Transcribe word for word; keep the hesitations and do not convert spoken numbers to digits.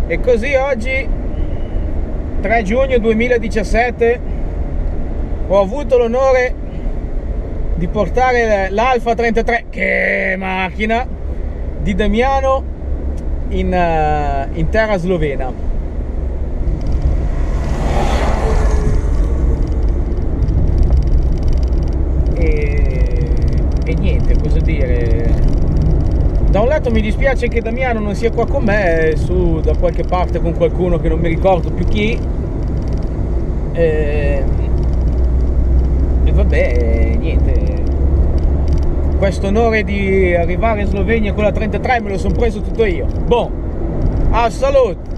E così oggi, tre giugno duemiladiciassette, ho avuto l'onore di portare l'Alfa trentatré, che macchina, di Damiano in, uh, in terra slovena. E, e niente, cosa dire. Da un lato mi dispiace che Damiano non sia qua con me, è su da qualche parte con qualcuno che non mi ricordo più chi. E, e vabbè, niente. Questo onore di arrivare in Slovenia con la trentatré me lo sono preso tutto io. Boh, a salute!